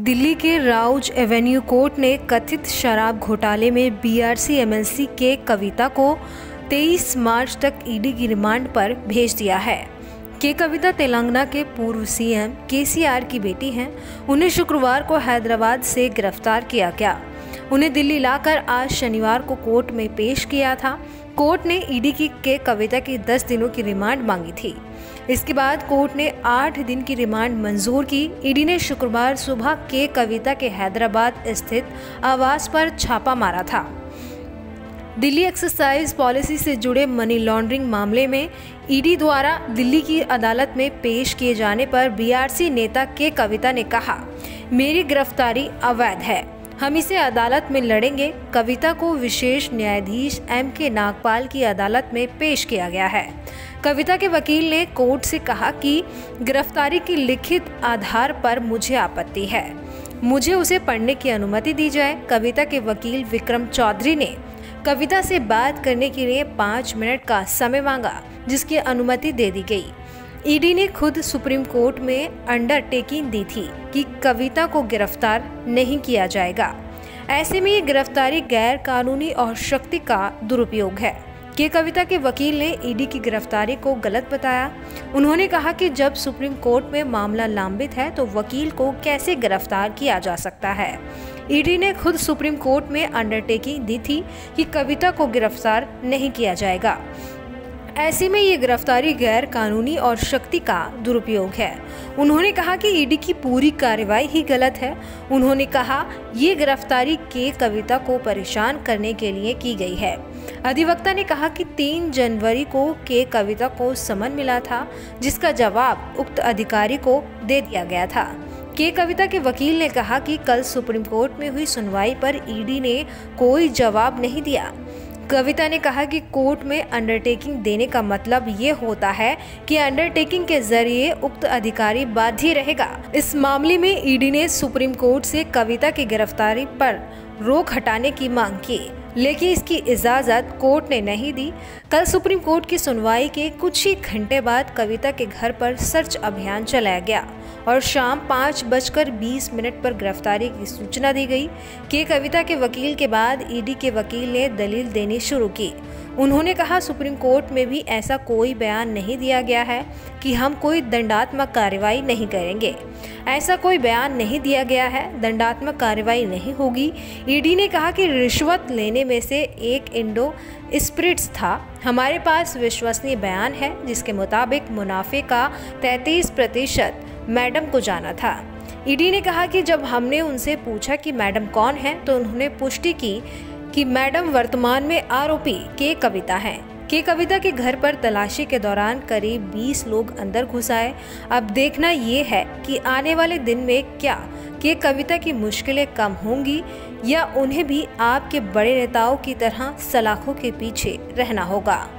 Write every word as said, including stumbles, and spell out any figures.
दिल्ली के Rouse Avenue court ने कथित शराब घोटाले में बीआरसी एमएलसी के कविता को तेईस मार्च तक ईडी की रिमांड पर भेज दिया है। के कविता तेलंगाना के पूर्व सीएम केसीआर की बेटी हैं। उन्हें शुक्रवार को हैदराबाद से गिरफ्तार किया गया। उन्हें दिल्ली लाकर आज शनिवार को कोर्ट में पेश किया था। कोर्ट ने ईडी की के कविता की दस दिनों की रिमांड मांगी थी। इसके बाद कोर्ट ने आठ दिन की रिमांड मंजूर की। ईडी ने शुक्रवार सुबह के कविता के हैदराबाद स्थित आवास पर छापा मारा था। दिल्ली एक्साइज पॉलिसी से जुड़े मनी लॉन्ड्रिंग मामले में ईडी द्वारा दिल्ली की अदालत में पेश किए जाने पर बीआरसी नेता के कविता ने कहा, मेरी गिरफ्तारी अवैध है, हम इसे अदालत में लड़ेंगे। कविता को विशेष न्यायाधीश एम के नागपाल की अदालत में पेश किया गया है। कविता के वकील ने कोर्ट से कहा कि गिरफ्तारी की लिखित आधार पर मुझे आपत्ति है, मुझे उसे पढ़ने की अनुमति दी जाए। कविता के वकील विक्रम चौधरी ने कविता से बात करने के लिए पाँच मिनट का समय मांगा, जिसकी अनुमति दे दी गई। ईडी ने खुद सुप्रीम कोर्ट में अंडरटेकिंग दी थी कि कविता को गिरफ्तार नहीं किया जाएगा। ऐसे में ये गिरफ्तारी गैर कानूनी और शक्ति का दुरुपयोग है। के कविता के वकील ने ईडी की गिरफ्तारी को गलत बताया। उन्होंने कहा कि जब सुप्रीम कोर्ट में मामला लंबित है तो वकील को कैसे गिरफ्तार किया जा सकता है। ईडी ने खुद सुप्रीम कोर्ट में अंडरटेकिंग दी थी कि कविता को गिरफ्तार नहीं किया जाएगा। ऐसे में ये गिरफ्तारी गैर कानूनी और शक्ति का दुरुपयोग है। उन्होंने कहा कि ईडी की पूरी कार्रवाई ही गलत है। उन्होंने कहा ये गिरफ्तारी के कविता को परेशान करने के लिए की गई है। अधिवक्ता ने कहा कि तीन जनवरी को के कविता को समन मिला था, जिसका जवाब उक्त अधिकारी को दे दिया गया था। के कविता के वकील ने कहा कि कल सुप्रीम कोर्ट में हुई सुनवाई पर ईडी ने कोई जवाब नहीं दिया। कविता ने कहा कि कोर्ट में अंडरटेकिंग देने का मतलब ये होता है कि अंडरटेकिंग के जरिए उक्त अधिकारी बाध्य रहेगा। इस मामले में ईडी ने सुप्रीम कोर्ट से कविता की गिरफ्तारी पर रोक हटाने की मांग की, लेकिन इसकी इजाज़त कोर्ट ने नहीं दी। कल सुप्रीम कोर्ट की सुनवाई के कुछ ही घंटे बाद कविता के घर पर सर्च अभियान चलाया गया और शाम पाँच बजकर बीस मिनट पर गिरफ्तारी की सूचना दी गई। के कविता के वकील के बाद ईडी के वकील ने दलील देनी शुरू की। उन्होंने कहा, सुप्रीम कोर्ट में भी ऐसा कोई बयान नहीं दिया गया है कि हम कोई दंडात्मक कार्रवाई नहीं करेंगे। ऐसा कोई बयान नहीं दिया गया है, दंडात्मक कार्रवाई नहीं होगी। ईडी ने कहा कि रिश्वत लेने में से एक इंडो स्पिरिट्स था। हमारे पास विश्वसनीय बयान है जिसके मुताबिक मुनाफे का तैंतीस प्रतिशत मैडम को जाना था। ईडी ने कहा कि जब हमने उनसे पूछा कि मैडम कौन है तो उन्होंने पुष्टि की कि मैडम वर्तमान में आरोपी के कविता हैं। के कविता के घर पर तलाशी के दौरान करीब बीस लोग अंदर घुस आए। अब देखना ये है कि आने वाले दिन में क्या के कविता की मुश्किलें कम होंगी या उन्हें भी आपके बड़े नेताओं की तरह सलाखों के पीछे रहना होगा।